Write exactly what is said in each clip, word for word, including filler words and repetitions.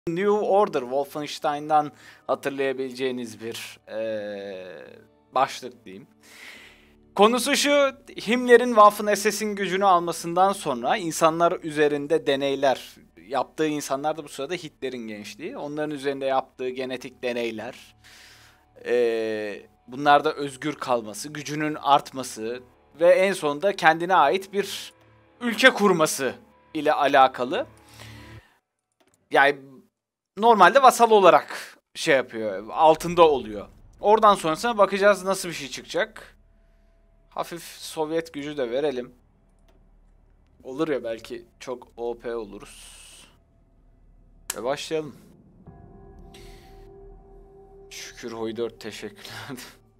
New Order, Wolfenstein'dan hatırlayabileceğiniz bir ee, başlık diyeyim. Konusu şu: Himmler'in Waffen S S'in gücünü almasından sonra insanlar üzerinde deneyler yaptığı, insanlar da bu sırada Hitler'in gençliği, onların üzerinde yaptığı genetik deneyler, ee, bunlarda özgür kalması, gücünün artması ve en sonunda kendine ait bir ülke kurması ile alakalı. Yani normalde vasal olarak şey yapıyor, altında oluyor. Oradan sonrasına bakacağız nasıl bir şey çıkacak. Hafif Sovyet gücü de verelim. Olur ya, belki çok O P oluruz. Ve başlayalım. Şükür Hoy dört, teşekkürler.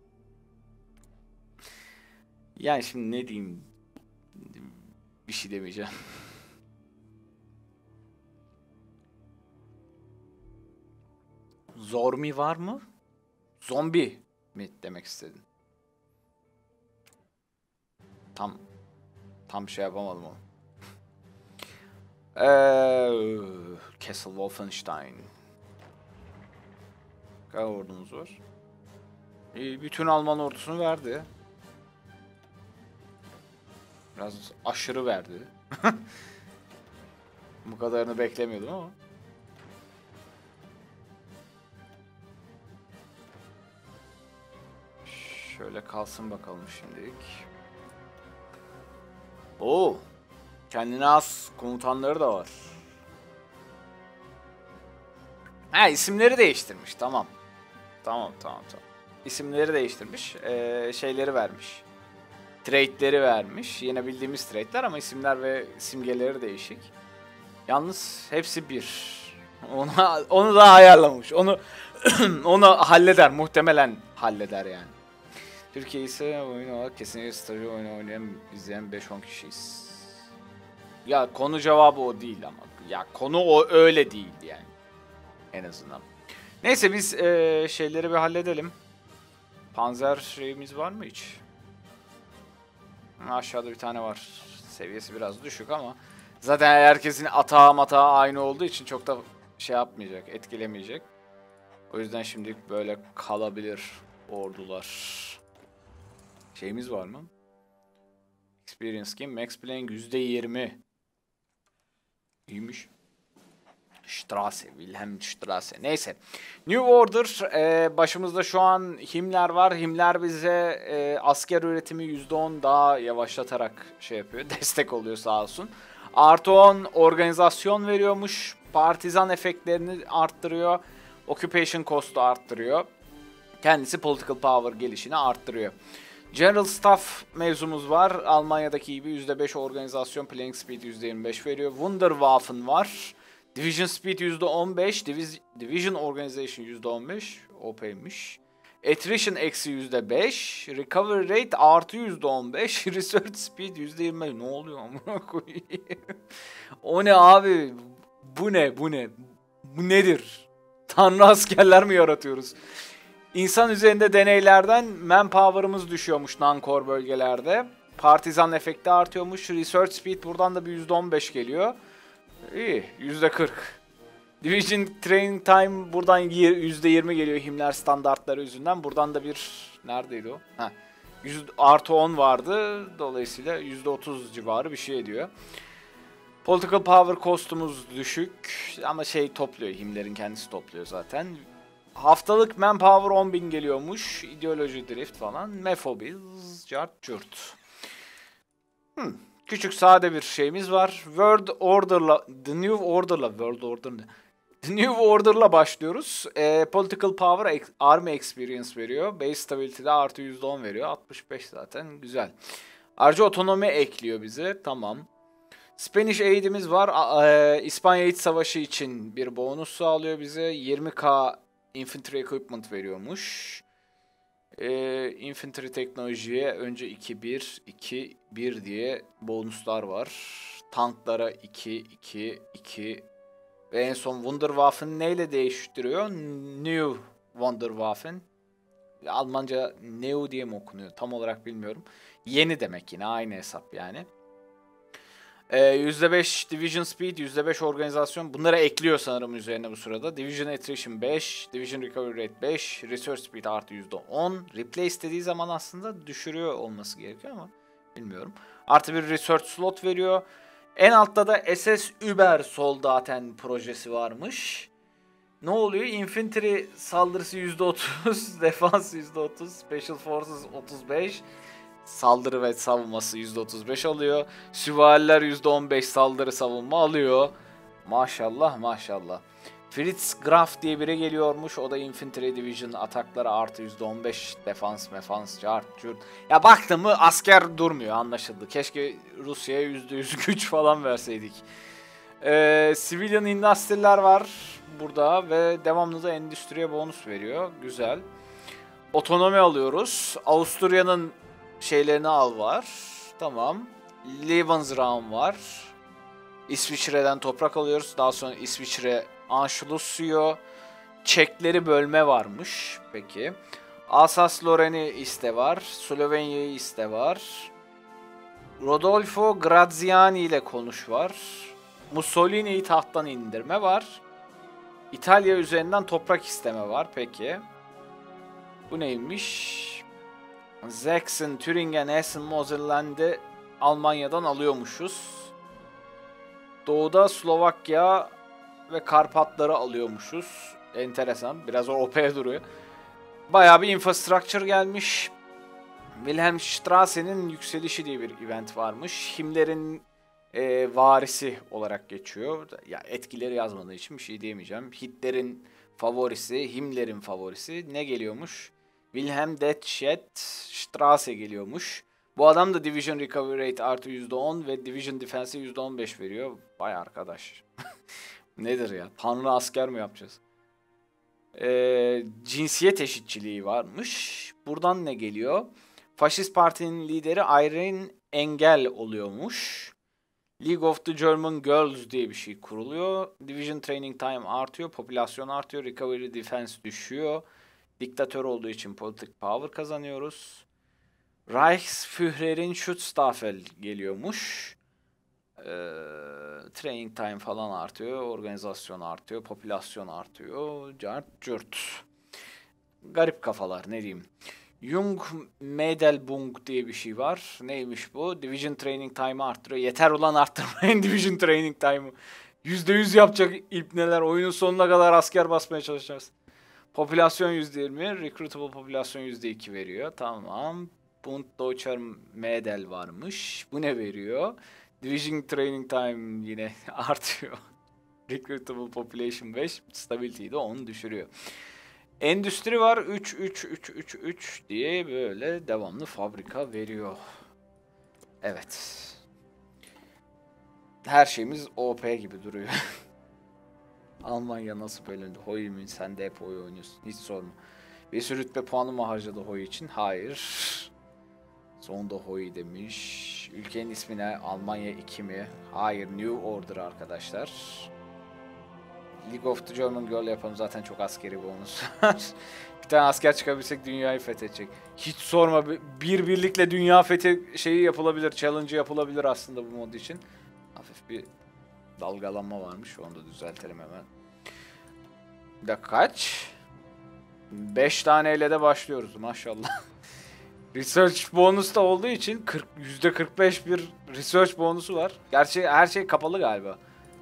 Yani şimdi ne diyeyim? Bir şey demeyeceğim. Zormi var mı? Zombi mi demek istedin? Tam tam şey yapamadım onu. Eee Castle Wolfenstein. Kaç ordumuz var? E, bütün Alman ordusunu verdi. Biraz aşırı verdi. Bu kadarını beklemiyordum ama. Şöyle kalsın bakalım şimdilik. Oo, kendine az komutanları da var. Ha, isimleri değiştirmiş. Tamam. Tamam, tamam, tamam. İsimleri değiştirmiş. Ee, şeyleri vermiş. Trade'leri vermiş. Yine bildiğimiz trade'ler ama isimler ve simgeleri değişik. Yalnız hepsi bir. Ona, onu da ayarlamış. Onu onu halleder. Muhtemelen halleder yani. Türkiye ise oyun olarak kesinlikle strateji oyunu oynayan, izleyen beş on kişiyiz. Ya konu cevabı o değil ama. Ya konu o öyle değil yani. En azından. Neyse biz ee, şeyleri bir halledelim. Panzer şeyimiz var mı hiç? Aşağıda bir tane var. Seviyesi biraz düşük ama zaten herkesin atağı matağı aynı olduğu için çok da şey yapmayacak, etkilemeyecek. O yüzden şimdilik böyle kalabilir ordular. Şeyimiz var mı? Experience Game, Max Planck yüzde yirmi. İyiymiş. Strasse, Wilhelm Strasse. Neyse. New Order. E, başımızda şu an Himmler var. Himmler bize e, asker üretimi yüzde on daha yavaşlatarak şey yapıyor. Destek oluyor sağ olsun. Artı on organizasyon veriyormuş. Partizan efektlerini arttırıyor. Occupation cost'u arttırıyor. Kendisi political power gelişini arttırıyor. General Staff mevzumuz var. Almanya'daki gibi yüzde beş organizasyon, playing speed yüzde yirmi beş veriyor. Wunderwaffen var. Division Speed yüzde on beş, Divis Division Organization yüzde on beş, O P'ymiş. Attrition eksi yüzde beş, Recovery Rate artı yüzde on beş, Research Speed yüzde yirmi. Ne oluyor amına koyayım? O ne abi? Bu ne? Bu ne? Bu nedir? Tanrı askerler mi yaratıyoruz? İnsan üzerinde deneylerden manpower'ımız düşüyormuş non-core bölgelerde. Partizan efekti artıyormuş. Research Speed buradan da bir yüzde on beş geliyor. İyi, yüzde kırk. Division Training Time buradan yüzde yirmi geliyor Himmler standartları yüzünden. Buradan da bir, neredeydi o? Ha, yüz artı on vardı. Dolayısıyla yüzde otuz civarı bir şey ediyor. Political Power cost'umuz düşük ama şey topluyor, Himmler'in kendisi topluyor zaten. Haftalık manpower on bin geliyormuş. İdeoloji drift falan. Mefobiz, cart curt. Hmm. Küçük sade bir şeyimiz var. World Order'la, The New Order'la, World Order ne? The New Order'la başlıyoruz. E, Political Power, Army Experience veriyor. Base Stability'de artı yüzde on veriyor. altmış beş zaten güzel. Ayrıca otonomi ekliyor bize. Tamam. Spanish Aid'imiz var. A, e, İspanya İç Savaşı için bir bonus sağlıyor bize. yirmi K Infantry Equipment veriyormuş. Ee, infantry teknolojiye önce iki bir, iki bir diye bonuslar var. Tanklara iki, iki, iki ve en son Wunderwaffen neyle değiştiriyor? New Wunderwaffen. Almanca Neu diye mi okunuyor? Tam olarak bilmiyorum. Yeni demek, yine aynı hesap yani. Ee, yüzde beş Division Speed, yüzde beş organizasyon. Bunlara ekliyor sanırım üzerine bu sırada. Division Attrition beş, Division Recovery Rate beş, Research Speed artı yüzde on. Replace dediği zaman aslında düşürüyor olması gerekiyor ama bilmiyorum. Artı bir Research Slot veriyor. En altta da S S Uber Soldaten projesi varmış. Ne oluyor? Infantry saldırısı yüzde otuz, defans yüzde otuz, Special Forces otuz beş, saldırı ve savunması yüzde otuz beş alıyor. Süvariler yüzde on beş saldırı savunma alıyor. Maşallah maşallah. Fritz Graf diye biri geliyormuş. O da Infantry Division atakları artı yüzde on beş defans mefans cart curt. Ya baktım mı asker durmuyor, anlaşıldı. Keşke Rusya'ya yüzde yüz güç falan verseydik. Ee, Civilian Industri'ler var burada ve devamlı da endüstriye bonus veriyor. Güzel. Otonomi alıyoruz. Avusturya'nın şeylerini al var. Tamam. Lebensraum var. İsviçre'den toprak alıyoruz. Daha sonra İsviçre Anschluss'uyor. Çekleri bölme varmış. Peki. Alsace-Lorraine'i iste var. Slovenya'yı iste var. Rodolfo Graziani ile konuş var. Mussolini'yi tahttan indirme var. İtalya üzerinden toprak isteme var. Peki. Bu neymiş? Sachsen, Thüringen, Hessen, Moselland'i Almanya'dan alıyormuşuz. Doğuda Slovakya ve Karpatları alıyormuşuz. Enteresan. Biraz O P duruyor. Bayağı bir infrastructure gelmiş. Wilhelmstrasse'nin yükselişi diye bir event varmış. Himmler'in e, varisi olarak geçiyor. Ya etkileri yazmadığı için bir şey diyemeyeceğim. Hitler'in favorisi, Himmler'in favorisi. Ne geliyormuş? Wilhelm Detschet Strasse geliyormuş. Bu adam da Division Recovery Rate artı yüzde on ve Division Defense'e yüzde on beş veriyor. Vay arkadaş. Nedir ya? Tanrı asker mi yapacağız? Ee, cinsiyet eşitçiliği varmış. Buradan ne geliyor? Faşist partinin lideri Irene Engel oluyormuş. League of the German Girls diye bir şey kuruluyor. Division Training Time artıyor. Popülasyon artıyor. Recovery Defense düşüyor. Diktatör olduğu için politik power kazanıyoruz. Reichsführer'in Schutzstaffel geliyormuş. Ee, training time falan artıyor. Organizasyon artıyor. Popülasyon artıyor. Cart cürt. Garip kafalar, ne diyeyim. Jung Medelbung diye bir şey var. Neymiş bu? Division Training Time'ı arttırıyor. Yeter ulan, arttırmayın Division Training Time'ı. yüzde yüz yapacak ipneler. Oyunun sonuna kadar asker basmaya çalışacağız. Popülasyon yüzde yirmi. Recruitable popülasyon yüzde iki veriyor. Tamam. Bund Deutscher Medel varmış. Bu ne veriyor? Division Training Time yine artıyor. Recruitable Population beş. Stability'yi de on düşürüyor. Endüstri var. üç üç üç üç üç diye böyle devamlı fabrika veriyor. Evet. Her şeyimiz O P gibi duruyor. Almanya nasıl bölündü? Hoy mu? Sen de hep Hoy oynuyorsun. Hiç sorma. Bir sürü rütbe puanı mı harcadı Hoy için? Hayır. Sonunda Hoy demiş. Ülkenin ismi ne? Almanya iki mi? Hayır. New Order arkadaşlar. League of the German Girl yapalım. Zaten çok askeri bonus var. Bir tane asker çıkabilsek dünyayı fethedecek. Hiç sorma. Bir birlikle dünya fethi şeyi yapılabilir. Challenge yapılabilir aslında bu mod için. Hafif bir dalgalanma varmış. Onu da düzeltelim hemen. Bir dakika, kaç? beş taneyle de başlıyoruz maşallah. Research bonus da olduğu için yüzde kırk beş bir research bonusu var. Gerçi her şey kapalı galiba.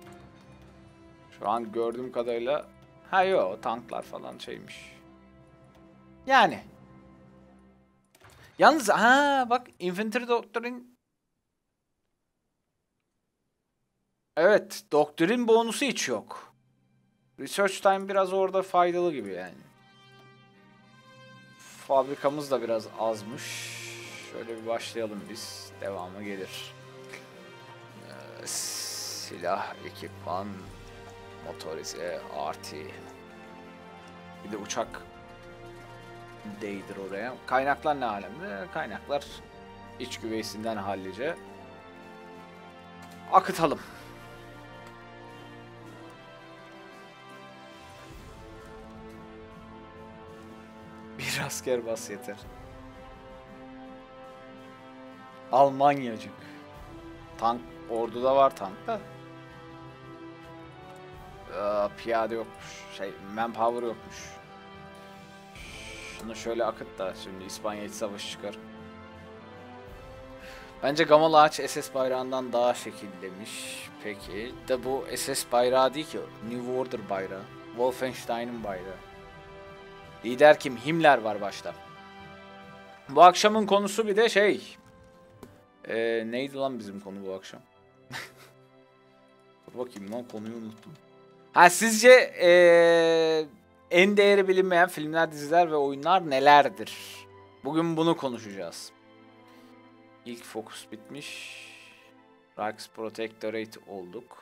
Şu an gördüğüm kadarıyla. Ha yok, tanklar falan şeymiş. Yani. Yalnız ha bak, Infantry Doctrine. Evet, doktrin bonusu hiç yok. Research time biraz orada faydalı gibi yani. Fabrikamız da biraz azmış. Şöyle bir başlayalım biz. Devamı gelir. Ee, silah, ekipman, motorize, artı. Bir de uçak değdir oraya. Kaynaklar ne alemde? Kaynaklar iç güveysinden hallice. Akıtalım. Bir asker bas yeter. Almanyacık. Tank Orduda var tank da. Ee, piyade yokmuş. Şey, manpower yokmuş. Şunu şöyle akıt da şimdi İspanya iç savaşı çıkar. Bence Gamal Ağaç S S bayrağından daha şekillemiş. Peki de bu S S bayrağı değil ki. New Order bayrağı. Wolfenstein'in bayrağı. Lider kim? Himmler var başta. Bu akşamın konusu bir de şey. Ee, neydi lan bizim konu bu akşam? Dur bakayım lan, konuyu unuttum. Ha, sizce ee, en değeri bilinmeyen filmler, diziler ve oyunlar nelerdir? Bugün bunu konuşacağız. İlk fokus bitmiş. Reichsprotectorate olduk.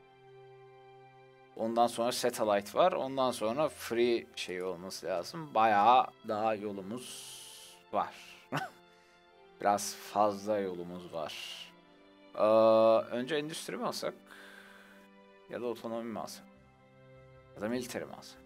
Ondan sonra Satellite var. Ondan sonra Free şey olması lazım. Bayağı daha yolumuz var. Biraz fazla yolumuz var. Ee, önce endüstri mi alsak? Ya da otonomi mi alsak? Ya da military mi alsak?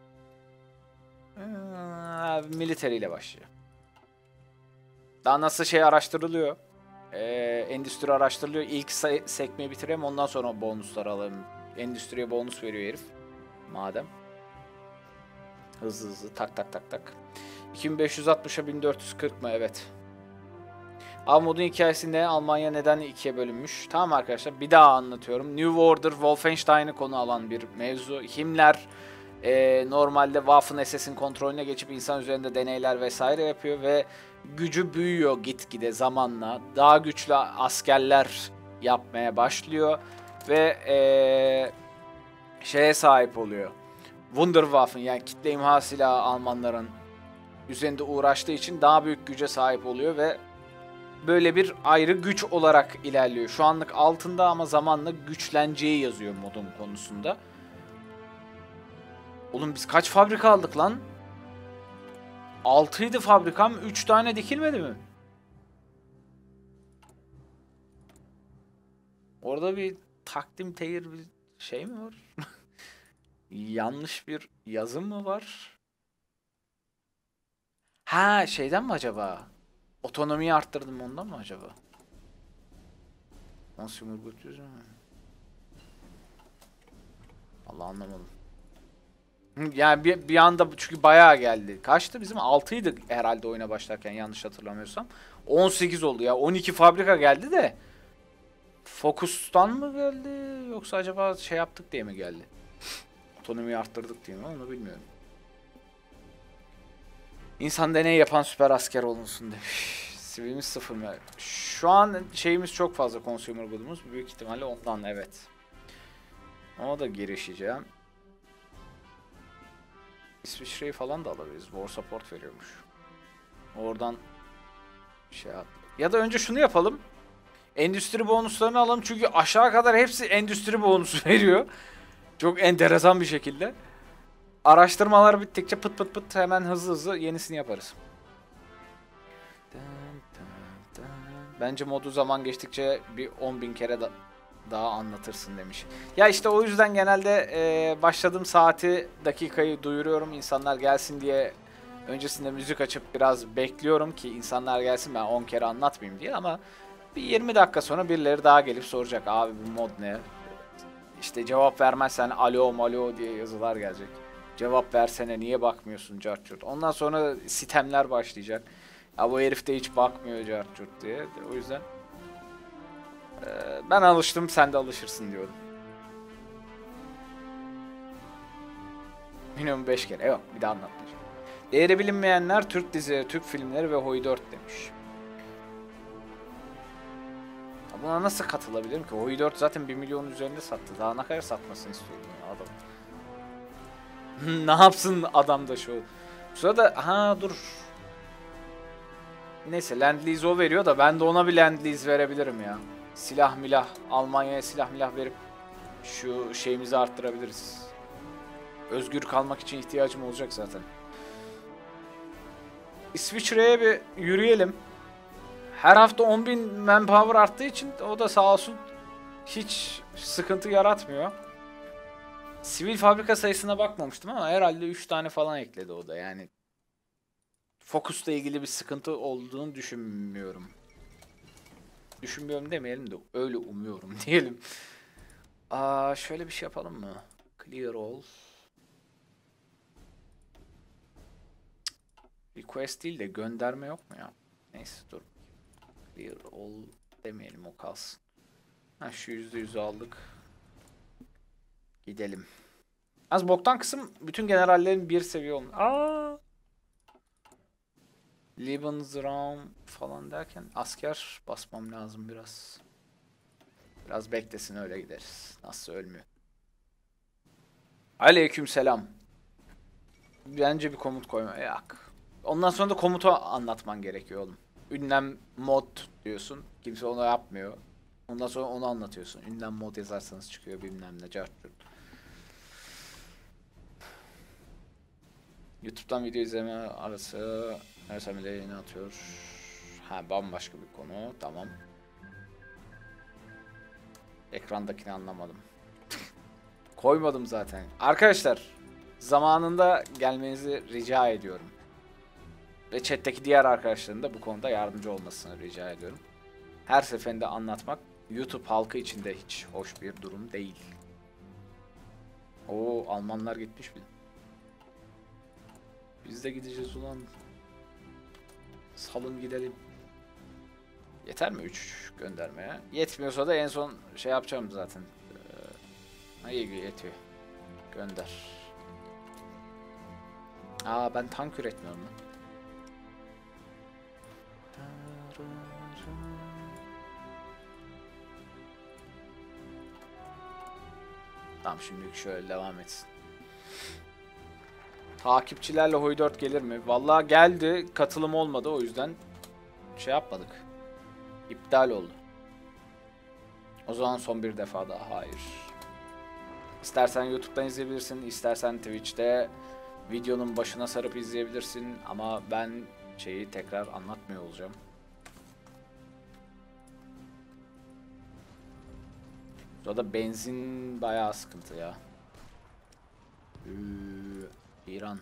Ee, military ile başlayacağım. Daha nasıl şey araştırılıyor. Ee, endüstri araştırılıyor. İlk sekmeyi bitireyim, ondan sonra bonusları alalım. Endüstriye bonus veriyor herif. Madem. Hızlı hızlı tak tak tak tak. iki bin beş yüz altmışa bin dört yüz kırk mı? Evet. Av modun hikayesinde Almanya neden ikiye bölünmüş? Tamam arkadaşlar, bir daha anlatıyorum. New Order, Wolfenstein'ı konu alan bir mevzu. Himmler e, normalde Waffen S S'in kontrolüne geçip insan üzerinde deneyler vesaire yapıyor ve gücü büyüyor gitgide zamanla. Daha güçlü askerler yapmaya başlıyor ve e, şeye sahip oluyor. Wunderwaffen, yani kitle imha silahı Almanların üzerinde uğraştığı için daha büyük güce sahip oluyor ve böyle bir ayrı güç olarak ilerliyor. Şu anlık altında ama zamanla güçleneceği yazıyor modun konusunda. Oğlum biz kaç fabrika aldık lan? altıydı fabrikam, üç tane dikilmedi mi? Orada bir takdim tehir bir şey mi var? Yanlış bir yazım mı var? Ha, şeyden mi acaba? Otonomiyi arttırdım ondan mı acaba? Consumer Goods mü? Allah, anlamadım. Yani bir, bir anda çünkü bayağı geldi. Kaçtı? Bizim altıydı herhalde oyuna başlarken, yanlış hatırlamıyorsam. on sekiz oldu ya. on iki fabrika geldi de. Focus'tan mı geldi? Yoksa acaba şey yaptık diye mi geldi? Otonomiyi arttırdık diye mi? Onu bilmiyorum. İnsan deney yapan süper asker olunsun demiş. Sivilimiz sıfır mı? Şu an şeyimiz çok fazla, consumer good'umuz. Büyük ihtimalle ondan, evet. Ona da girişeceğim. İsviçre'yi falan da alabiliriz. War support veriyormuş. Oradan şey yap. Ya da önce şunu yapalım. Endüstri bonuslarını alalım. Çünkü aşağı kadar hepsi endüstri bonusu veriyor. Çok enteresan bir şekilde. Araştırmalar bittikçe pıt pıt pıt hemen hızlı hızlı yenisini yaparız. Bence modu zaman geçtikçe bir on bin kere da daha anlatırsın demiş. Ya işte o yüzden genelde e, başladığım saati, dakikayı duyuruyorum. İnsanlar gelsin diye öncesinde müzik açıp biraz bekliyorum ki insanlar gelsin, ben on kere anlatmayayım diye, ama bir yirmi dakika sonra birileri daha gelip soracak. Abi bu mod ne? İşte cevap vermezsen alo malo diye yazılar gelecek. Cevap versene, niye bakmıyorsun cartçurt. Ondan sonra sitemler başlayacak. Ya bu herif de hiç bakmıyor cartçurt diye. O yüzden e, ben alıştım, sen de alışırsın diyorum. Minimum beş kere. Yok, bir daha anlatmayacağım. Değeri bilinmeyenler, Türk dizileri, Türk filmleri ve Hoy dört demiş. Buna nasıl katılabilirim ki? Hoy dört zaten bir milyon üzerinde sattı. Daha ne kadar satmasını istiyorum ya adam. Ne yapsın adam da şu. Bu sırada ha dur. Neyse, Land Lease o veriyor da ben de ona bir Land Lease verebilirim ya. Silah milah, Almanya'ya silah milah verip şu şeyimizi arttırabiliriz. Özgür kalmak için ihtiyacım olacak zaten. İsviçre'ye bir yürüyelim. Her hafta on bin manpower arttığı için o da sağ olsun hiç sıkıntı yaratmıyor. Sivil fabrika sayısına bakmamıştım ama herhalde üç tane falan ekledi o da, yani. Focus'la ilgili bir sıkıntı olduğunu düşünmüyorum. Düşünmüyorum demeyelim de öyle umuyorum diyelim. Aa, şöyle bir şey yapalım mı? Clear all. Request değil de gönderme yok mu ya? Neyse dur. Clear all demeyelim, o kalsın. Ha, şu yüzde yüzü aldık. Gidelim. Az boktan kısım bütün generallerin bir seviye olmuş. Aa. Lebensraum falan derken asker basmam lazım biraz. Biraz beklesin, öyle gideriz. Nasıl ölmüyor. Aleykümselam. Bence bir komut koyma. Yok. Ondan sonra da komutu anlatman gerekiyor oğlum. Ünlem mod diyorsun. Kimse onu yapmıyor. Ondan sonra onu anlatıyorsun. Ünlem mod yazarsanız çıkıyor bilmem ne. Cartçurt. YouTube'dan video izleme arası her samile yayını atıyor. Ha, bambaşka bir konu. Tamam. Ekrandakini anlamadım. Koymadım zaten. Arkadaşlar, zamanında gelmenizi rica ediyorum. Ve chat'teki diğer arkadaşların da bu konuda yardımcı olmasını rica ediyorum. Her seferinde anlatmak YouTube halkı için de hiç hoş bir durum değil. Oo, Almanlar gitmiş bile. Biz de gideceğiz ulan. Salın gidelim. Yeter mi üç göndermeye? Yetmiyorsa da en son şey yapacağım zaten. Ee, iyi yetiyor. Gönder. Aa, ben tank üretmiyorum lan. Tamam, şimdilik şöyle devam etsin. Takipçilerle Hoi dört gelir mi? Vallahi geldi, katılım olmadı, o yüzden şey yapmadık. İptal oldu. O zaman son bir defa daha hayır. İstersen YouTube'dan izleyebilirsin, istersen Twitch'te videonun başına sarıp izleyebilirsin ama ben şeyi tekrar anlatmıyor olacağım. Burada benzin bayağı sıkıntı ya. Ee, İran.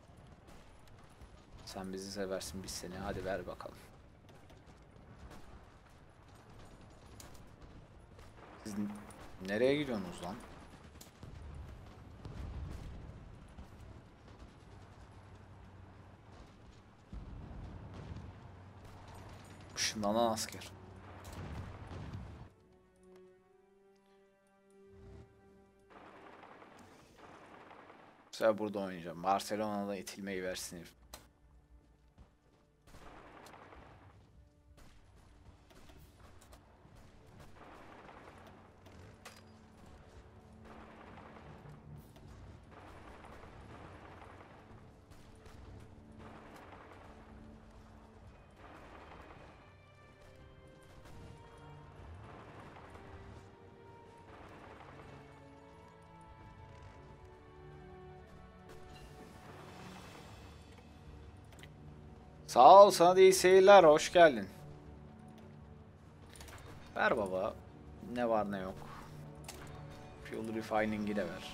Sen bizi seversin, biz seni. Hadi ver bakalım. Siz nereye gidiyorsunuz lan? Işınlanan asker. Bu sefer burada oynayacağım. Barcelona'da itilmeyi versin herif. Sağ ol, sana da iyi seyirler, hoş geldin. Ver baba. Ne var ne yok. Fuel Refining'i de ver.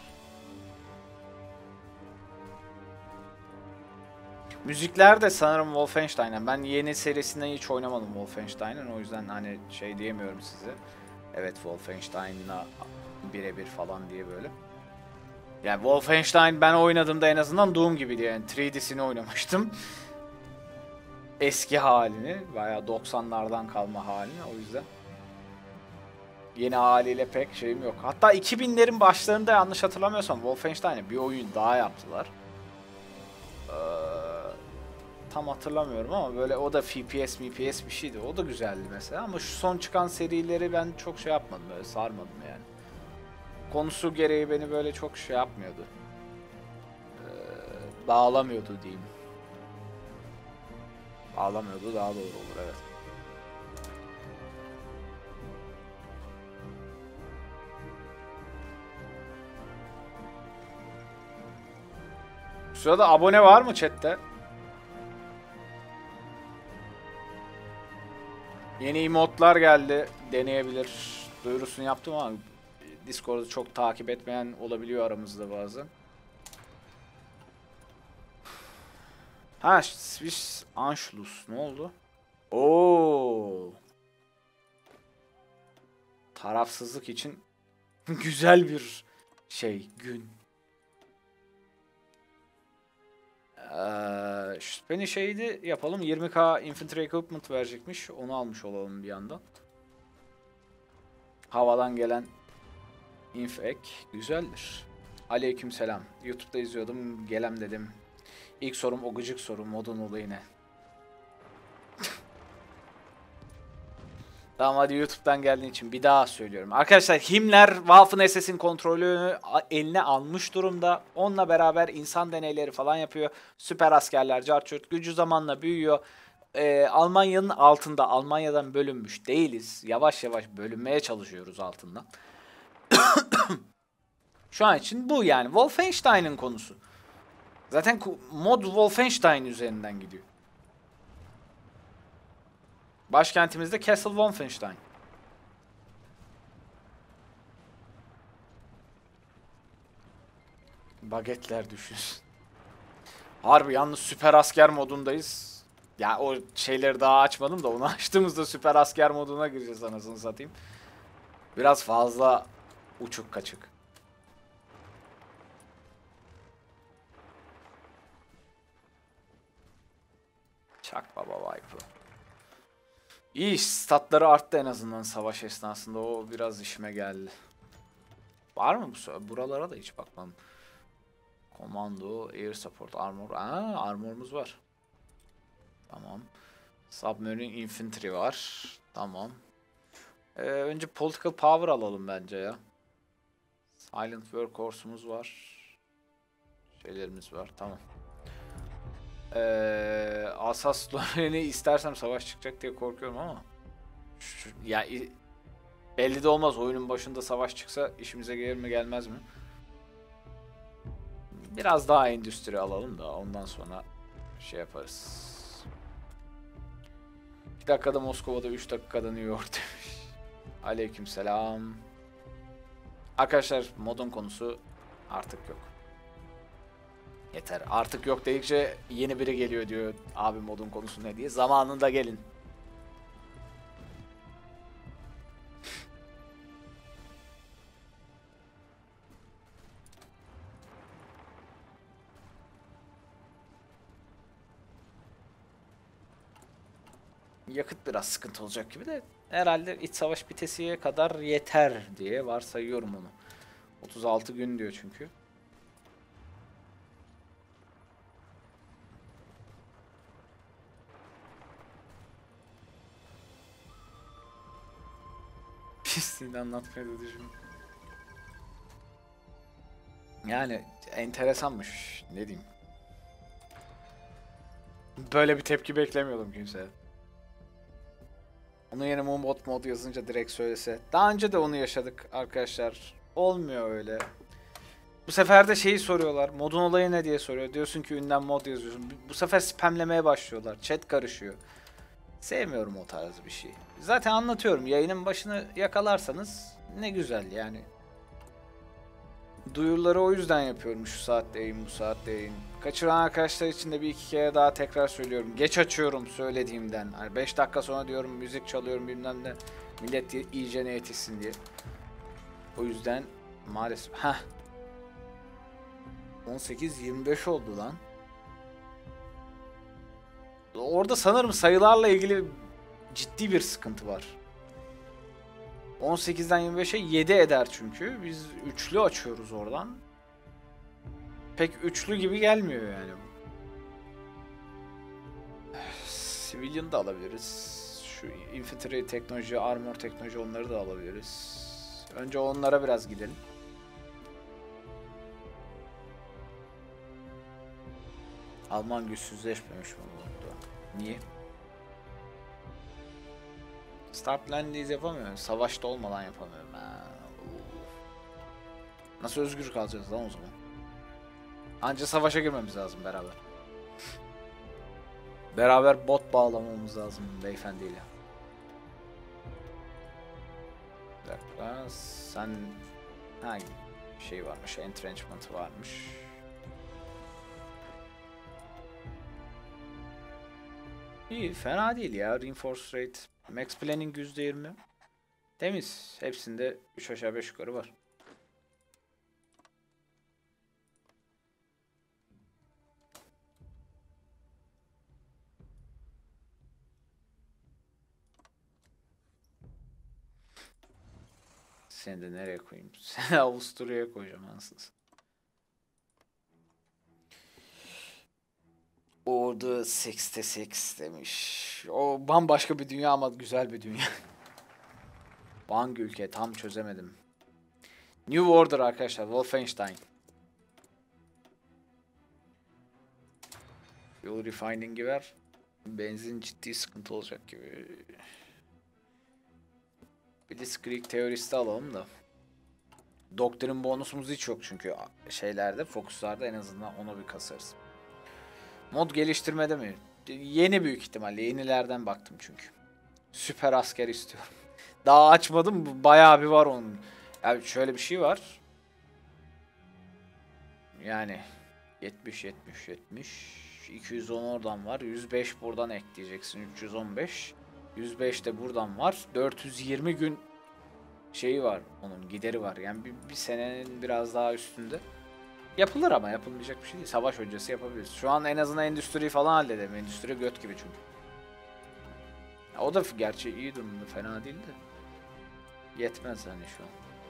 Müzikler de sanırım Wolfenstein'en. Ben yeni serisinden hiç oynamadım Wolfenstein'ın, o yüzden hani şey diyemiyorum size. Evet, Wolfenstein'la birebir falan diye böyle. Yani Wolfenstein ben oynadığımda en azından Doom gibiydi yani. üç D'sini oynamıştım. Eski halini, bayağı doksanlardan kalma halini, o yüzden. Yeni haliyle pek şeyim yok. Hatta iki binlerin başlarında yanlış hatırlamıyorsam Wolfenstein'e bir oyun daha yaptılar. Ee, tam hatırlamıyorum ama böyle o da F P S, M P S bir şeydi. O da güzeldi mesela ama şu son çıkan serileri ben çok şey yapmadım, böyle sarmadım yani. Konusu gereği beni böyle çok şey yapmıyordu. Ee, bağlamıyordu diyeyim. Bağlamıyordu daha doğru olur, evet. Şu sırada abone var mı chatte? Yeni emotlar geldi. Deneyebilir. Duyurusunu yaptım ama Discord'u çok takip etmeyen olabiliyor aramızda bazen. Ha, Swiss Anschluss ne oldu? Oo. Tarafsızlık için güzel bir şey, gün. Ee, şüpheli şeydi yapalım. yirmi K infantry equipment verecekmiş. Onu almış olalım bir yandan. Havadan gelen infek güzeldir. Aleykümselam. YouTube'da izliyordum. Gelem dedim. İlk sorum o gıcık soru. Modun olayı ne? Tamam hadi YouTube'dan geldiğin için bir daha söylüyorum. Arkadaşlar Himmler Waffen S S'in kontrolünü eline almış durumda. Onunla beraber insan deneyleri falan yapıyor. Süper askerler, carçurt, gücü zamanla büyüyor. Ee, Almanya'nın altında. Almanya'dan bölünmüş değiliz. Yavaş yavaş bölünmeye çalışıyoruz altından. Şu an için bu yani. Wolfenstein'in konusu. Zaten mod Wolfenstein üzerinden gidiyor. Başkentimizde Castle Wolfenstein. Bagetler düşünsün. Harbi yalnız süper asker modundayız. Ya o şeyleri daha açmadım da onu açtığımızda süper asker moduna gireceğiz anasını satayım. Biraz fazla uçuk kaçık. Çak baba wipe'ı. İyi statları arttı en azından savaş esnasında. O biraz işime geldi. Var mı bu? Buralara da hiç bakmam. Komando, Air Support, Armor. Aa, armorumuz var. Tamam. Submarine Infantry var. Tamam. Ee, önce Political Power alalım bence ya. Silent Workhorse'umuz var. Şeylerimiz var. Tamam. Ee, Asas Lorraine istersem savaş çıkacak diye korkuyorum ama. Şu, ya belli de olmaz. Oyunun başında savaş çıksa işimize gelir mi gelmez mi? Biraz daha endüstri alalım da ondan sonra şey yaparız. iki dakikada Moskova'da, üç dakikada New York demiş. Aleykümselam. Arkadaşlar modun konusu artık yok. Yeter. Artık yok dedikçe yeni biri geliyor diyor. Abi modun konusu ne diye. Zamanında gelin. Yakıt biraz sıkıntı olacak gibi de herhalde iç savaş bitesiye kadar yeter diye varsayıyorum onu. otuz altı gün diyor çünkü. Pisliğini anlatmaya da düşünüyorum. Yani enteresanmış. Ne diyeyim. Böyle bir tepki beklemiyordum kimseye. Onun yerine Moonbot mod yazınca direkt söylese. Daha önce de onu yaşadık arkadaşlar. Olmuyor öyle. Bu sefer de şeyi soruyorlar. Modun olayı ne diye soruyor. Diyorsun ki ünlem mod yazıyorsun. Bu sefer spamlemeye başlıyorlar. Chat karışıyor. Sevmiyorum o tarz bir şey. Zaten anlatıyorum. Yayının başını yakalarsanız ne güzel yani. Duyuruları o yüzden yapıyorum. Şu saatte yayın, bu saatte yayın. Kaçıran arkadaşlar için de bir iki kere daha tekrar söylüyorum. Geç açıyorum söylediğimden. Hani beş dakika sonra diyorum müzik çalıyorum bilmem ne. Millet iyice ne yetişsin diye. O yüzden maalesef. Heh. on sekiz yirmi beş oldu lan. Orada sanırım sayılarla ilgili ciddi bir sıkıntı var. on sekizden yirmi beşe yedi eder çünkü. Biz üçlü açıyoruz oradan. Pek üçlü gibi gelmiyor yani. Civilian da alabiliriz. Şu infantry teknoloji, armor teknoloji onları da alabiliriz. Önce onlara biraz gidelim. Alman güçsüzleşmemiş mi oldu? Niye? Start Land'deyiz yapamıyorum. Savaşta olmadan yapamıyorum. Ha. Nasıl özgür kalacağız lan o zaman? Anca savaşa girmemiz lazım beraber. Beraber bot bağlamamız lazım beyefendiyle. Bir dakika. Sen... Ha, şey varmış. Entrenchment varmış. İyi, fena değil ya. Reinforce rate. Max planning yüzde yirmi. Temiz. Hepsinde üç aşağı beş yukarı var. Seni de nereye koyayım? Seni Avusturya'ya koyacağım anasını. Orada altmış altı demiş. O bambaşka bir dünya ama güzel bir dünya. Hangi ülke tam çözemedim. New Order arkadaşlar. Wolfenstein. Fuel refining'i ver. Benzin ciddi sıkıntı olacak gibi. Blitzkrieg teoristi alalım da. Doktrin bonusumuz hiç yok çünkü şeylerde, fokuslarda en azından onu bir kasarız. Mod geliştirmede mi? Yeni büyük ihtimalle. Yenilerden baktım çünkü. Süper asker istiyorum. Daha açmadım. Bayağı bir var onun. Yani şöyle bir şey var. Yani yetmiş yetmiş yetmiş iki yüz on oradan var. yüz beş buradan ekleyeceksin. üç yüz on beş. yüz beş de buradan var. dört yüz yirmi gün şeyi var. Onun gideri var. Yani bir, bir senenin biraz daha üstünde. Yapılır ama yapılmayacak bir şey değil. Savaş öncesi yapabiliriz. Şu an en azından endüstriyi falan halledelim. Endüstri göt gibi çünkü. Ya o da gerçi iyi durumda. Fena değil de. Yetmez hani şu an.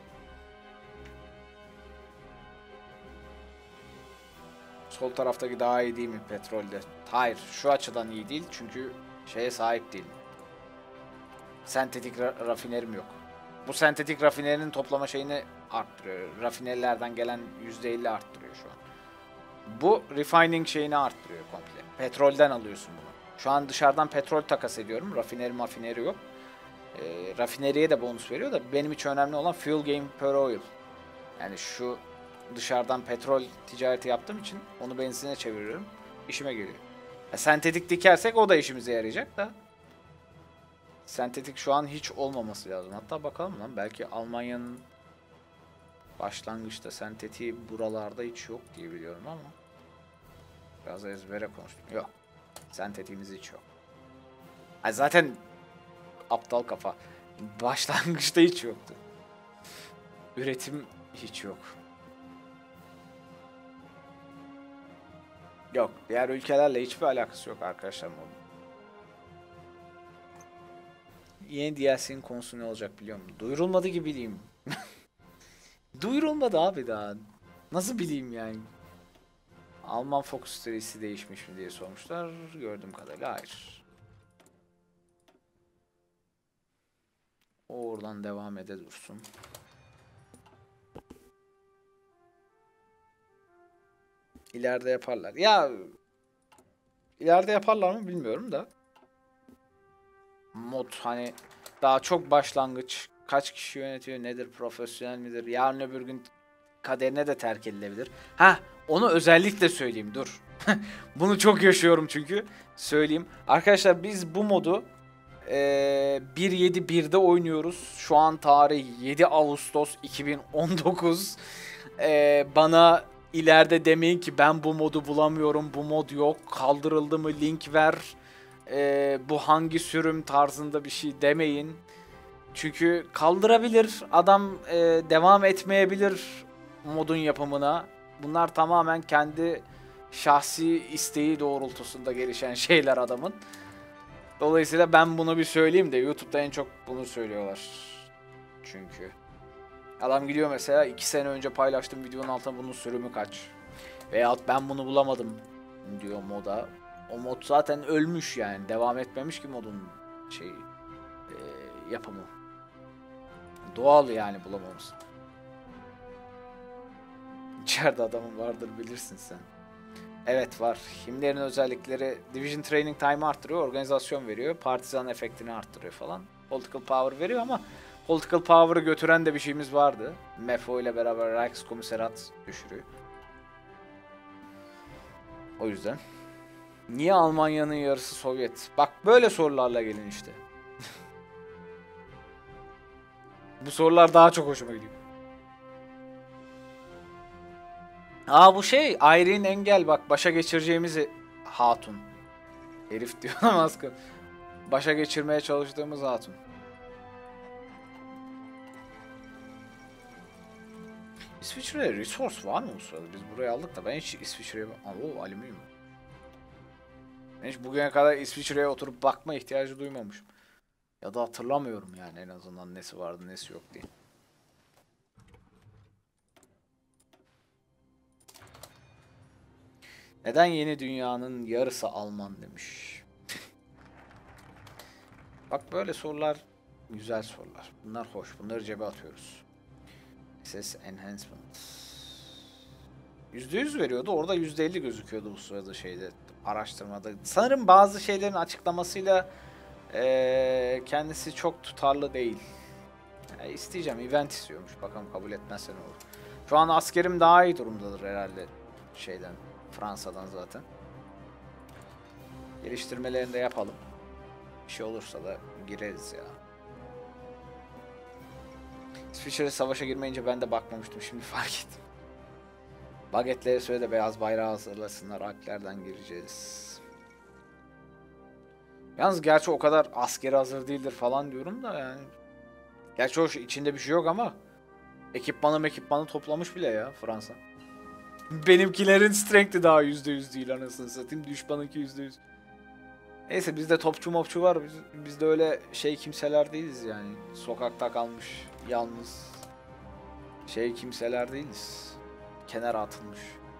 Sol taraftaki daha iyi değil mi petrolde? Hayır. Şu açıdan iyi değil. Çünkü şeye sahip değil. Sentetik ra rafinerim yok. Bu sentetik rafinerinin toplama şeyini arttırıyor. Rafinerilerden gelen yüzde elli arttırıyor şu an. Bu refining şeyini arttırıyor komple. Petrolden alıyorsun bunu. Şu an dışarıdan petrol takas ediyorum. Rafineri mafineri yok. E, rafineriye de bonus veriyor da benim için önemli olan fuel gain per oil. Yani şu dışarıdan petrol ticareti yaptığım için onu benzine çeviriyorum. İşime geliyor. E, sentetik dikersek o da işimize yarayacak da. Sentetik şu an hiç olmaması lazım. Hatta bakalım lan, belki Almanya'nın başlangıçta sentetiği buralarda hiç yok diye biliyorum ama biraz ezbere konuştum. Yok. Sentetiğimiz hiç yok. Yani zaten aptal kafa. Başlangıçta hiç yoktu. Üretim hiç yok. Yok. Diğer ülkelerle hiçbir alakası yok arkadaşlar modun. Yeni D L C'nin konusu ne olacak biliyor musun? Duyurulmadı gibi bileyim. Duyurulmadı abi daha. Nasıl bileyim yani? Alman Focus serisi değişmiş mi diye sormuşlar. Gördüğüm kadarıyla hayır. O oradan devam ede dursun. İleride yaparlar. Ya ileride yaparlar mı bilmiyorum da. Mod hani daha çok başlangıç. Kaç kişi yönetiyor, nedir, profesyonel midir? Yarın öbür gün kaderine de terk edilebilir. Ha, onu özellikle söyleyeyim, dur. Bunu çok yaşıyorum çünkü. Söyleyeyim. Arkadaşlar biz bu modu e, bir nokta yedi birde oynuyoruz. Şu an tarih yedi Ağustos iki bin on dokuz. E, bana ileride demeyin ki ben bu modu bulamıyorum, bu mod yok, kaldırıldı mı link ver, e, bu hangi sürüm tarzında bir şey demeyin. Çünkü kaldırabilir, adam e, devam etmeyebilir modun yapımına. Bunlar tamamen kendi şahsi isteği doğrultusunda gelişen şeyler adamın. Dolayısıyla ben bunu bir söyleyeyim de YouTube'da en çok bunu söylüyorlar. Çünkü adam gidiyor mesela iki sene önce paylaştığım videonun altına bunun sürümü kaç? Veyahut ben bunu bulamadım diyor moda. O mod zaten ölmüş yani. Devam etmemiş ki modun şeyi e, yapımı. Doğal yani bulamamız. İçeride adamın vardır bilirsin sen. Evet var. Himmler'in özellikleri Division Training Time'ı arttırıyor, organizasyon veriyor, partizan efektini arttırıyor falan. Political Power veriyor ama Political Power'ı götüren de bir şeyimiz vardı. M F O ile beraber Reichskomiserat düşürüyor. O yüzden. Niye Almanya'nın yarısı Sovyet? Bak böyle sorularla gelin işte. Bu sorular daha çok hoşuma gidiyor. Aa bu şey Irene Engel, bak başa geçireceğimiz hatun. Herif diyor ama askı. Başa geçirmeye çalıştığımız hatun. İsviçre'de resource var mı bu sırada? Biz burayı aldık da ben hiç İsviçre'ye... Oo, alüminyum. Ben hiç bugüne kadar İsviçre'ye oturup bakma ihtiyacı duymamışım. Ya da hatırlamıyorum yani en azından nesi vardı nesi yok diye. Neden yeni dünyanın yarısı Alman demiş. Bak böyle sorular güzel sorular. Bunlar hoş. Bunları cebe atıyoruz. Ses enhancement. yüzde yüz veriyordu. Orada yüzde elli gözüküyordu bu sırada şeyde araştırmada. Sanırım bazı şeylerin açıklamasıyla ee, kendisi çok tutarlı değil. Yani isteyeceğim. Event istiyormuş. Bakalım kabul etmezse ne olur. Şu an askerim daha iyi durumdadır herhalde şeyden. Fransa'dan zaten. Geliştirmelerini de yapalım. Bir şey olursa da gireriz ya. İsviçre savaşa girmeyince ben de bakmamıştım. Şimdi fark ettim. Bagetlere söyle de beyaz bayrağı hazırlasınlar. Alplerden gireceğiz. Yalnız gerçi o kadar askeri hazır değildir falan diyorum da yani. Gerçi o içinde bir şey yok ama ekipmanı ekipmanı toplamış bile ya Fransa. Benimkilerin strength'i daha yüzde yüz değil anasını satayım. Düşmanınki yüzde yüz. Neyse bizde topçu mopçu var. Biz, biz de öyle şey kimseler değiliz yani. Sokakta kalmış yalnız şey kimseler değiliz. Kenara atılmış.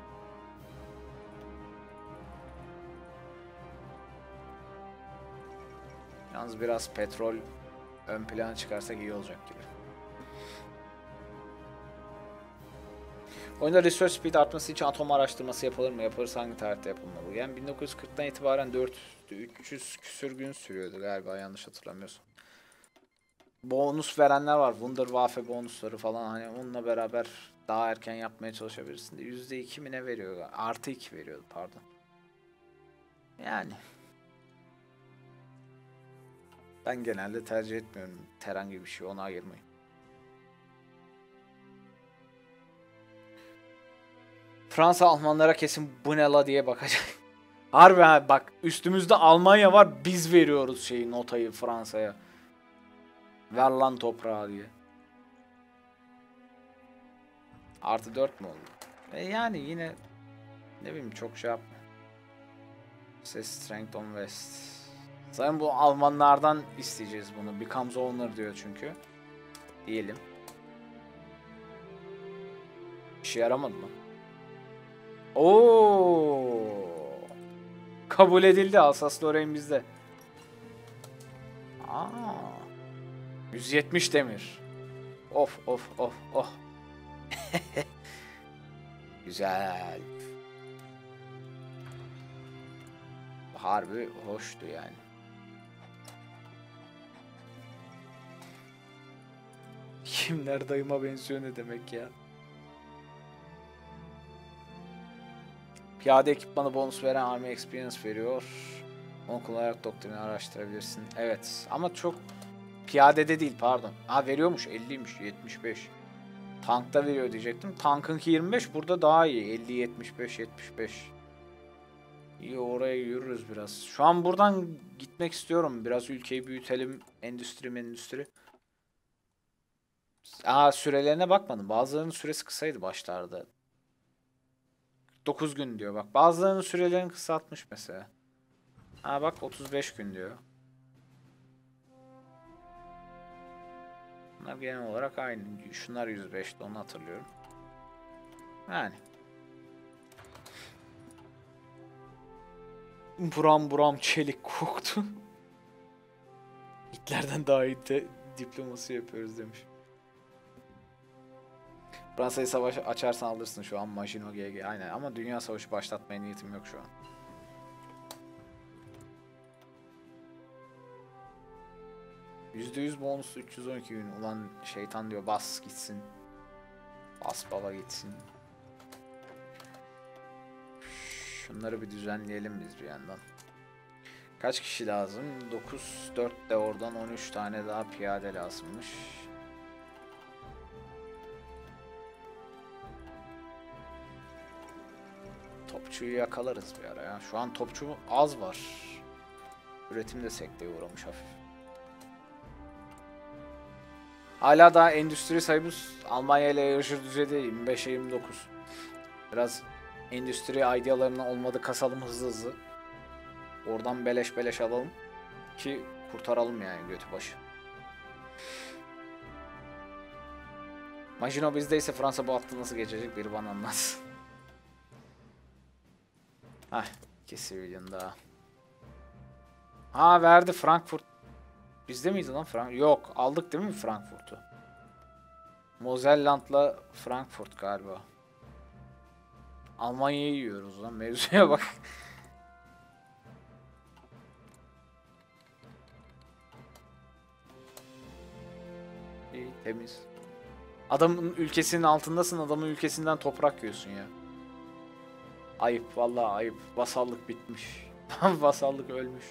Yalnız biraz petrol ön plana çıkarsak iyi olacak gibi. Oyunda research speed artması için atom araştırması yapılır mı? Yapılırsa hangi tarihte yapılmalı? Yani bin dokuz yüz kırktan itibaren dört üç yüz küsür gün sürüyordu galiba yanlış hatırlamıyorsam. Bonus verenler var. Wunderwaffe bonusları falan hani onunla beraber daha erken yapmaya çalışabilirsin de yüzde iki mi ne veriyor? Artı iki veriyordu pardon. Yani. Ben genelde tercih etmiyorum herhangi bir şey ona ayırmayı. Fransa Almanlara kesin bu ne la diye bakacak. Harbi ha bak üstümüzde Almanya var biz veriyoruz şeyi notayı Fransa'ya. Ver lan toprağı diye. Artı dört mü oldu? E yani yine ne bileyim çok şey yapma. Ses strength on west. Zaten bu Almanlardan isteyeceğiz bunu. Becomes owner diyor çünkü. Diyelim. İşe yaramadı mı? Oo. Kabul edildi. Alsace-Lorraine bizde. Aa. yüz yetmiş demir. Of of of oh. Güzel. Harbi hoştu yani. Kimler dayıma benziyor ne demek ya? Piyade ekipmanı bonus veren Army Experience veriyor. Onu kullanarak doktrini araştırabilirsin. Evet ama çok piyadede değil pardon. Ha veriyormuş elliymiş yetmiş beş. Tankta veriyor diyecektim. Tankınki yirmi beş burada daha iyi. elli yetmiş beş yetmiş beş. İyi oraya yürürüz biraz. Şu an buradan gitmek istiyorum. Biraz ülkeyi büyütelim. Endüstri endüstri. Aa sürelerine bakmadım. Bazılarının süresi kısaydı başlarda. dokuz gün diyor bak. Bazılarının sürelerini kısaltmış mesela. Ha bak otuz beş gün diyor. Bunlar genel olarak aynı. Şunlar yüz beşti onu hatırlıyorum. Yani. Buram buram çelik koktu. Hitler'den daha iyi de diplomasi yapıyoruz demiş. Fransa'yı savaş açarsan alırsın şu an Maginot G G. Aynen ama dünya savaşı başlatmaya niyetim yok şu an. yüzde yüz bonus üç yüz on iki gün. Ulan şeytan diyor bas gitsin. Bas baba gitsin. Şunları bir düzenleyelim biz bir yandan. Kaç kişi lazım? dokuz, dört de oradan on üç tane daha piyade lazımmış. Topçuyu yakalarız bir ara ya. Şu an topçu az var. Üretim de sekteye uğramış hafif. Hala daha endüstri sayımız Almanya ile yarışır düzeyde yirmi beşe yirmi dokuz. Biraz endüstri idealarının olmadı kasalım hızlı hızlı. Oradan beleş beleş alalım ki kurtaralım yani götü başı. Maginot bizdeyse Fransa bu hafta nasıl geçecek biri bana anlatsın. Heh, iki civilian daha. Ha verdi Frankfurt. Bizde miydi lan Frank? Yok, aldık değil mi Frankfurt'u? Moselland'la Frankfurt galiba. Almanya'yı yiyoruz lan, mevzuya bak. İyi, temiz. Adamın ülkesinin altındasın, adamın ülkesinden toprak yiyorsun ya. Ayıp, vallahi ayıp. Vasallık bitmiş. Vasallık ölmüş.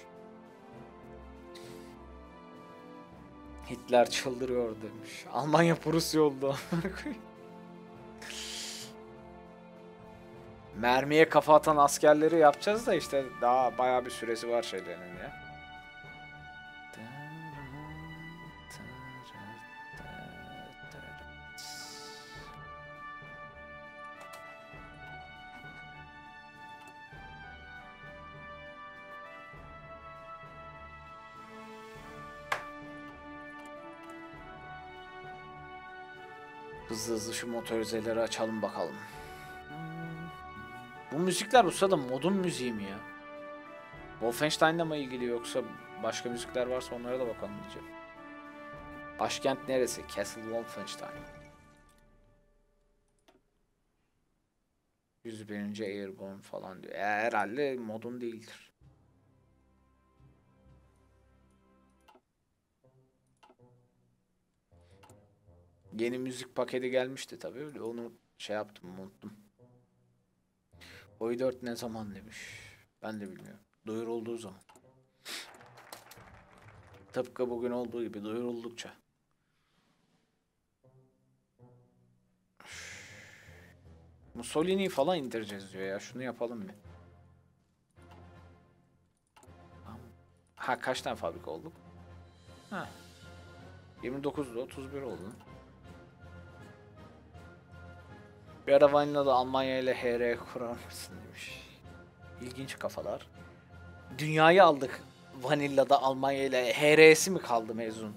Hitler çıldırıyor demiş. Almanya Prusya oldu. Mermiye kafa atan askerleri yapacağız da işte daha bayağı bir süresi var şeylerin ya. Hızlı hızlı şu motorizeleri açalım bakalım. Bu müzikler usta da modun müziği mi ya? Wolfenstein'la mı ilgili yoksa başka müzikler varsa onlara da bakalım diyeceğim. Başkent neresi? Castle Wolfenstein. yüz birinci Airborne falan diyor. E, herhalde modun değildir. Yeni müzik paketi gelmişti tabii. Onu şey yaptım, unuttum. Oy dört ne zaman demiş. Ben de bilmiyorum. Duyurulduğu zaman. Tıpkı bugün olduğu gibi duyuruldukça. Mussolini'yi falan indireceğiz diyor ya. Şunu yapalım bir. Ha kaç tane fabrika olduk? Ha. yirmi dokuzda otuz bir oldu. Bir ara Vanilla'da Almanya ile H R kurar mısın demiş. İlginç kafalar. Dünyayı aldık. Vanilla'da Almanya ile H R'si mi kaldı mezun?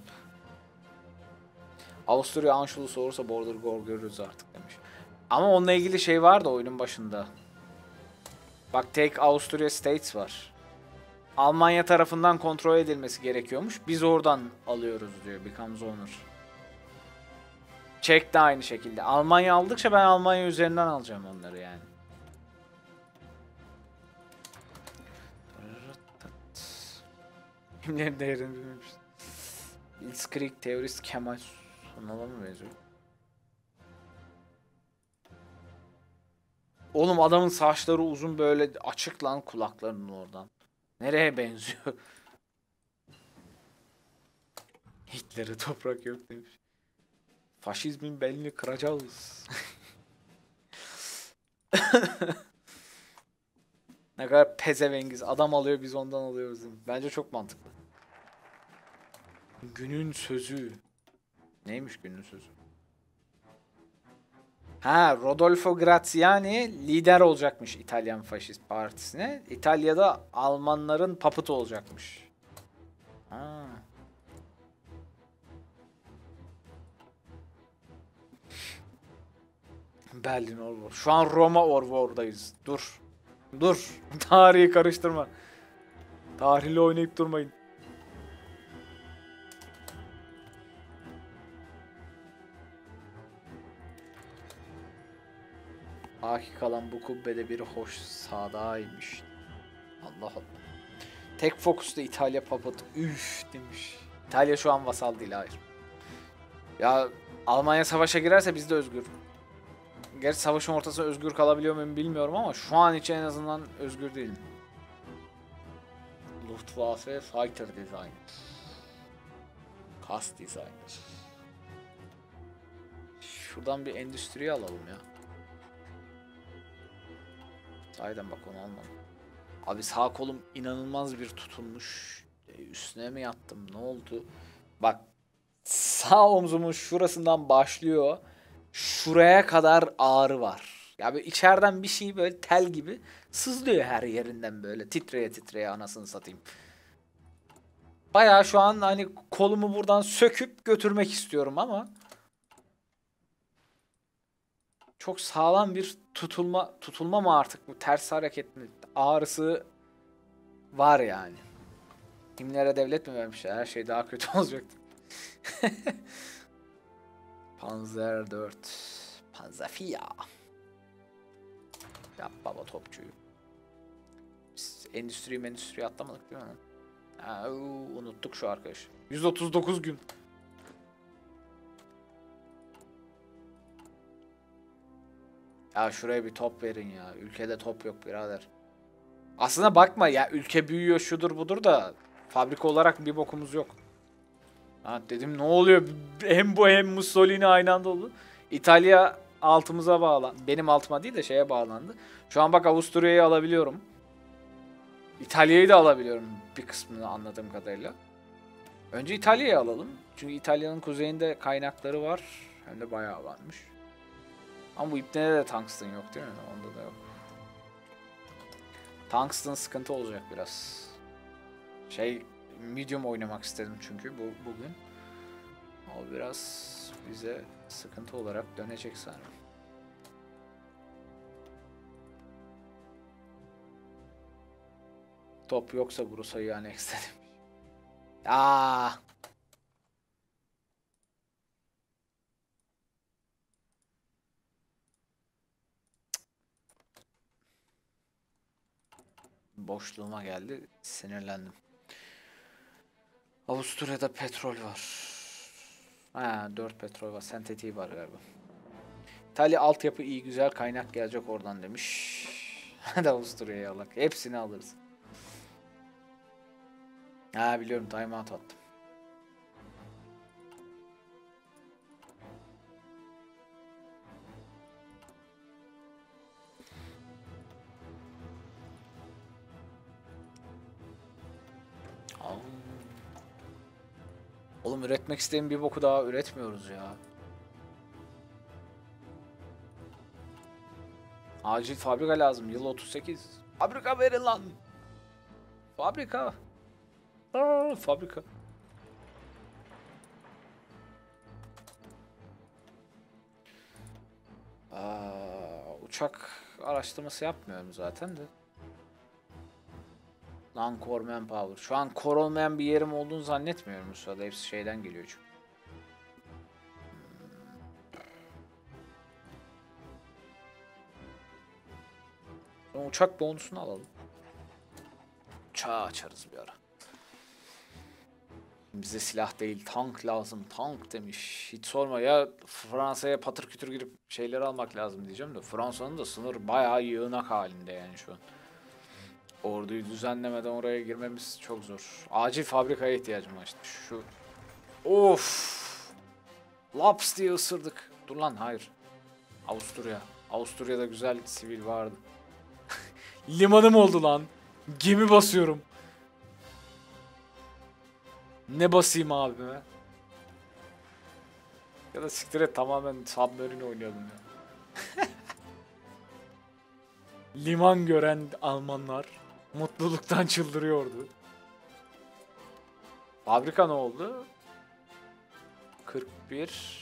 Avusturya Anschluss olursa Border Gore görürüz artık demiş. Ama onunla ilgili şey var da oyunun başında. Bak Take Austria States var. Almanya tarafından kontrol edilmesi gerekiyormuş. Biz oradan alıyoruz diyor. Becomes owner. Çek de aynı şekilde. Almanya aldıkça ben Almanya üzerinden alacağım onları yani. Kimlerin değerini bilmemiş. Blitzkrieg teorist Kemal Sunal'a mı benziyor? Oğlum adamın saçları uzun böyle açık lan kulaklarının oradan. Nereye benziyor? Hitler'e toprak yok demiş. Faşizmin belini kıracağız. Ne kadar pezevengiz. Adam alıyor biz ondan alıyoruz. Bence çok mantıklı. Günün sözü. Neymiş günün sözü? Ha, Rodolfo Graziani lider olacakmış İtalyan Faşist Partisi'ne. İtalya'da Almanların papıtı olacakmış. Ha. Berlin Orvor. Şu an Roma Orvor'dayız. Dur. Dur. Tarihi karıştırma. Tarihle oynayıp durmayın. Baki kalan bu kubbede bir hoş sağdaymış. Allah Allah. Tek fokuslu İtalya papatı. Üf demiş. İtalya şu an vasal değil, hayır. Ya Almanya savaşa girerse biz de özgür. Gerçi savaşın ortasında özgür kalabiliyor muyum bilmiyorum ama şu an için en azından özgür değilim. Luftwaffe Fighter Design. Kas Designer. Şuradan bir endüstriyi alalım ya. Sahiden bak onu almadım. Abi sağ kolum inanılmaz bir tutunmuş. Üstüne mi yattım? Ne oldu? Bak Sağ omzumun şurasından başlıyor. Şuraya kadar ağrı var. Ya böyle içeriden bir şey böyle tel gibi sızlıyor her yerinden böyle titreye titreye anasını satayım. Bayağı şu an hani kolumu buradan söküp götürmek istiyorum ama çok sağlam bir tutulma tutulma mı artık bu ters hareket mi ağrısı var yani. Kimlere devlet mi vermişler? Her şey daha kötü olacaktı. Panzer dört. Panzerfia. Yap baba topçuyu. Biz endüstri endüstri atlamadık değil mi? Ha, uu, unuttuk şu arkadaş. yüz otuz dokuz gün. Ya şuraya bir top verin ya. Ülkede top yok birader. Aslına bakma ya, ülke büyüyor şudur budur da fabrika olarak bir bokumuz yok. Ha dedim ne oluyor? Hem bu hem Mussolini aynı anda oldu. İtalya altımıza bağlan. Benim altıma değil de şeye bağlandı. Şu an bak Avusturya'yı alabiliyorum. İtalya'yı da alabiliyorum bir kısmını anladığım kadarıyla. Önce İtalya'yı alalım. Çünkü İtalya'nın kuzeyinde kaynakları var. Hem de bayağı varmış. Ama bu ipnede de tungsten yok değil mi? Onda da yok. Tungsten sıkıntı olacak biraz. Şey medium oynamak istedim çünkü bu bugün. O biraz bize sıkıntı olarak dönecek sanırım. Top yoksa Bursa'yı aneks dedim. Aa. Boşluğuma geldi. Sinirlendim. Avusturya'da petrol var. Ha, dört petrol var. Sentetiği var galiba. İtalya altyapı iyi, güzel kaynak gelecek oradan demiş. Hadi Avusturya'ya alak. Hepsini alırız. Ha biliyorum, timeout attım. Oğlum üretmek istediğim bir boku daha üretmiyoruz ya. Acil fabrika lazım. Yıl otuz sekiz. Fabrika verin lan. Fabrika. Aa, fabrika. Aa, uçak araştırması yapmıyorum zaten de. Lan core manpower. Şu an core olmayan bir yerim olduğunu zannetmiyorum bu sırada. Hepsi şeyden geliyor çünkü. Hmm. Uçak bonusunu alalım. Uçağı açarız bir ara. Bize silah değil tank lazım. Tank demiş. Hiç sorma ya, Fransa'ya patır kütür girip şeyleri almak lazım diyeceğim de. Fransa'nın da sınır bayağı yığınak halinde yani şu an. Orduyu düzenlemeden oraya girmemiz çok zor. Acil fabrikaya ihtiyacım var işte. Şu. Of. Laps diye ısırdık. Dur lan, hayır. Avusturya. Avusturya'da güzel sivil vardı. Limanım oldu lan. Gemi basıyorum. Ne basayım abi be? Ya da siktir et, tamamen Submarine oynuyordum ya. Liman gören Almanlar mutluluktan çıldırıyordu. Fabrika ne oldu? kırk bir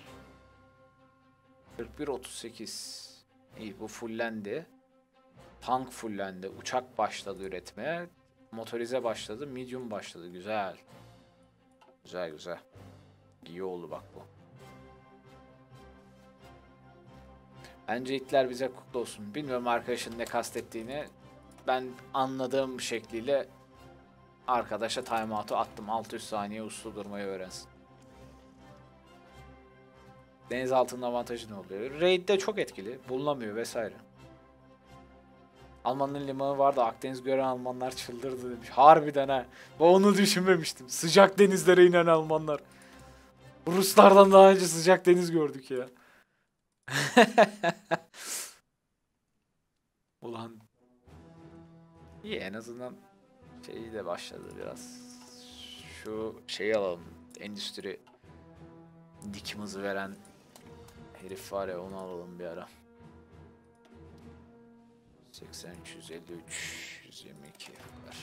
kırk bir otuz sekiz. İyi, bu fullendi. Tank fullendi. Uçak başladı üretmeye. Motorize başladı. Medium başladı. Güzel. Güzel güzel. İyi oldu bak bu. Bence Hitler bize kutlu olsun. Bilmiyorum arkadaşın ne kastettiğini. Ben anladığım şekliyle arkadaşa timeout'u attım. altı yüz saniye uslu durmayı öğrensin. Deniz altının avantajı ne oluyor? Raid'de çok etkili. Bulunamıyor vesaire. Almanların limanı vardı. Akdeniz gören Almanlar çıldırdı demiş. Harbiden ha. Ben onu düşünmemiştim. Sıcak denizlere inen Almanlar. Ruslardan daha önce sıcak deniz gördük ya. Ulan. İyi, en azından şeyi de başladı biraz. Şu şeyi alalım. Endüstri Dik hızı veren herif var ya, onu alalım bir ara. seksen üç, yüz elli üç, yüz yirmi iki var.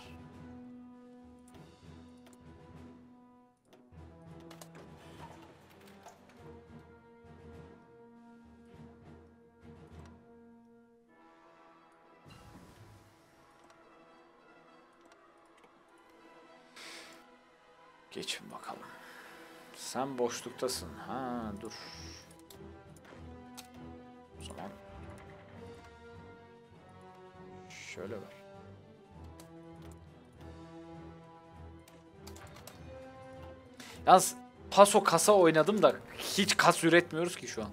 Geçin bakalım. Sen boşluktasın. Ha dur. O zaman şöyle ver. Yalnız paso kasa oynadım da hiç kas üretmiyoruz ki şu an.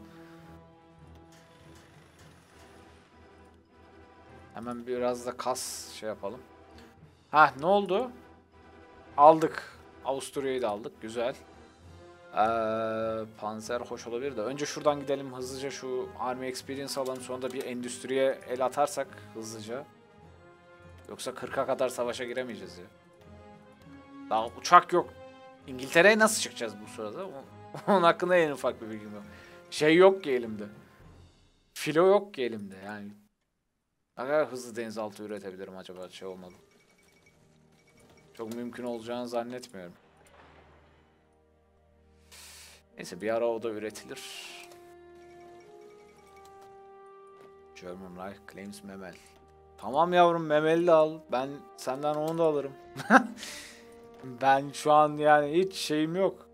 Hemen biraz da kas şey yapalım. Ha ne oldu? Aldık. Avusturya'yı da aldık. Güzel. Ee, Panzer hoş olabilir de. Önce şuradan gidelim hızlıca, şu Army Experience alalım. Sonra da bir endüstriye el atarsak hızlıca. Yoksa kırka kadar savaşa giremeyeceğiz ya. Daha uçak yok. İngiltere'ye nasıl çıkacağız bu sırada? Onun hakkında en ufak bir bilgim yok. Şey yok ki elimde. Filo yok ki elimde yani. Ne kadar hızlı denizaltı üretebilirim acaba, şey olmadı. Çok mümkün olacağını zannetmiyorum. Neyse bir ara o da üretilir. German Reich claims Memel. Tamam yavrum, Memel'i de al. Ben senden onu da alırım. Ben şu an yani hiç şeyim yok.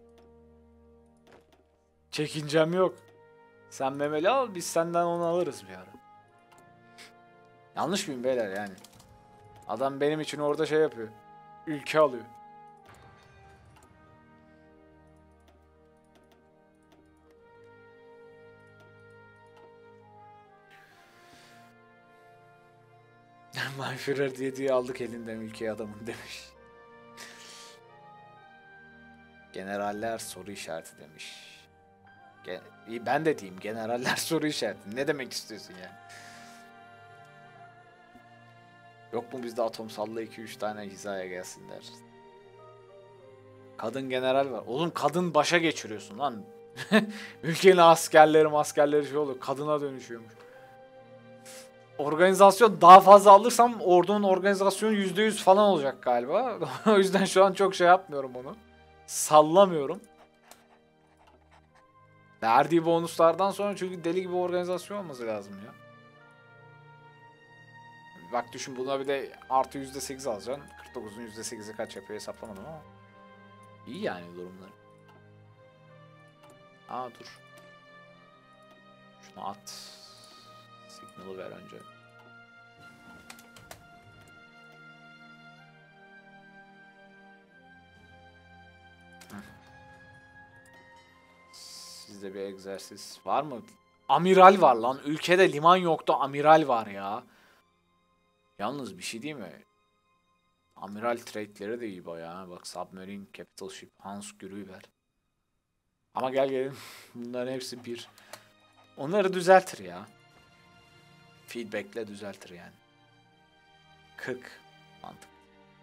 Çekincem yok. Sen Memel'i al, biz senden onu alırız bir ara. Yanlış mıyım beyler yani? Adam benim için orada şey yapıyor. Ülke alıyor. Mein Führer diye diye aldık elinden ülkeyi adamın demiş. Generaller soru işareti demiş. Gen İyi, ben de diyeyim generaller soru işareti. Ne demek istiyorsun yani? Yok mu bizde atomsalla iki üç tane hizaya gelsinler. Kadın general var. Oğlum kadın başa geçiriyorsun lan. Ülkenin askerleri askerleri şey oluyor. Kadına dönüşüyormuş. Organizasyon daha fazla alırsam ordunun organizasyonu yüzde yüz falan olacak galiba. O yüzden şu an çok şey yapmıyorum onu. Sallamıyorum. Verdiği bonuslardan sonra, çünkü deli gibi organizasyon olması lazım ya. Bak düşün, buna bir de artı yüzde sekiz alacaksın. kırk dokuzun yüzde sekizi kaç yapıyor hesaplamadım ama. İyi yani durumları. Aa dur. Şunu at. Signal'ı ver önce. Sizde bir egzersiz var mı? Amiral var lan. Ülkede liman yoktu, amiral var ya. Yalnız bir şey değil mi? Amiral trade'leri de iyi bayağı. Bak Submarine, Capital Ship, Hans Gruber. Ama gel gelin. Bunların hepsi bir. Onları düzeltir ya. Feedback'le düzeltir yani. kırk mantık.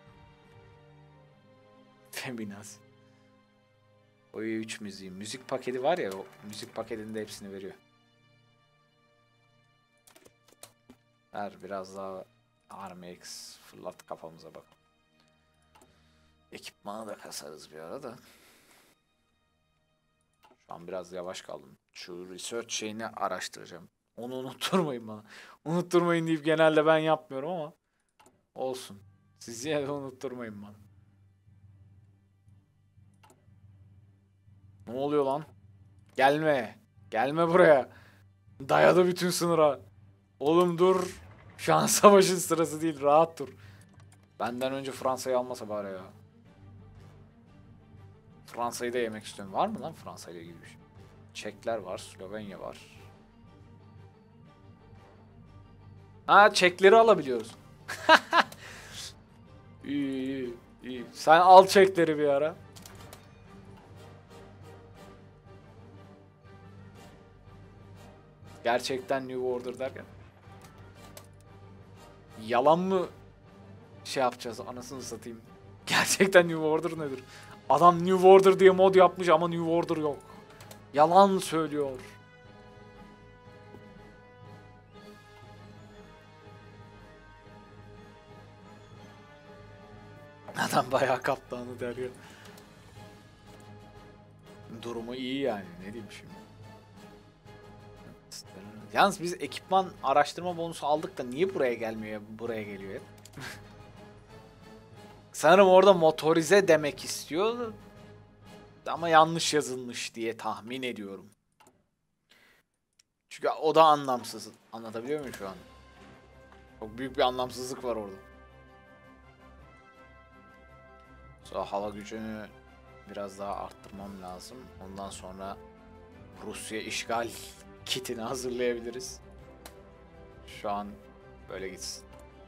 Feminaz. O üç müziği. Müzik paketi var ya, o müzik paketinde hepsini veriyor. Ver biraz daha Army X fırlat kafamıza bak. Ekipmanı da kasarız bir arada. Şu an biraz yavaş kaldım. Şu research şeyini araştıracağım. Onu unutturmayın bana. Unutturmayın deyip genelde ben yapmıyorum ama olsun. Siz yine de unutturmayın bana. Ne oluyor lan? Gelme. Gelme buraya. Dayadı bütün sınıra. Oğlum dur. Şu an savaşın sırası değil. Rahat dur. Benden önce Fransa'yı almasa bari ya. Fransa'yı da yemek istiyorum. Var mı lan Fransa ile ilgili bir şey? Çekler var. Slovenya var. Ha, Çekleri alabiliyoruz. İyi, iyi, iyi. Sen al Çekleri bir ara. Gerçekten New Order derken. Yalan mı şey yapacağız, anasını satayım. Gerçekten New Order nedir? Adam New Order diye mod yapmış ama New Order yok. Yalan söylüyor. Adam bayağı kaptanı der ya. Durumu iyi yani, ne diyeyim şimdi. Yalnız biz ekipman araştırma bonusu aldık da niye buraya gelmiyor, buraya geliyor hep? Sanırım orada motorize demek istiyor ama yanlış yazılmış diye tahmin ediyorum. Çünkü o da anlamsız. Anlatabiliyor muyum şu an? Çok büyük bir anlamsızlık var orada. Sonra hava gücünü biraz daha arttırmam lazım. Ondan sonra Rusya işgal kitini hazırlayabiliriz. Şu an böyle gitsin.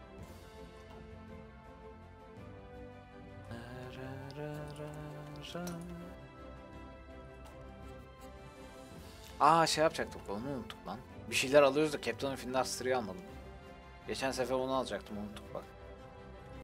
Aa, şey yapacaktık, onu unuttuk lan. Bir şeyler alıyoruz da Captain of Industry'yi almadım. Geçen sefer onu alacaktım, unuttuk bak.